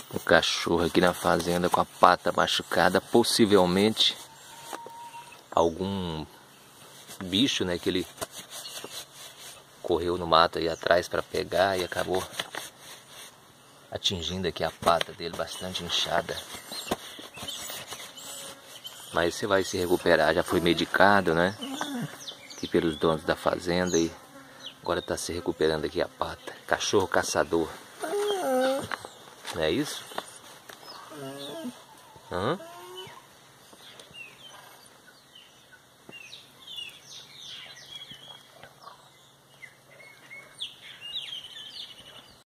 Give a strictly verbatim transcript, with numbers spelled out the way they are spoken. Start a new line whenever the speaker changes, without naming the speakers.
O cachorro aqui na fazenda com a pata machucada, possivelmente algum bicho, né, que ele correu no mato aí atrás para pegar e acabou atingindo aqui a pata dele, bastante inchada. Mas você vai se recuperar, já foi medicado, né, aqui pelos donos da fazenda e agora está se recuperando aqui a pata. Cachorro caçador, não é isso? Hã?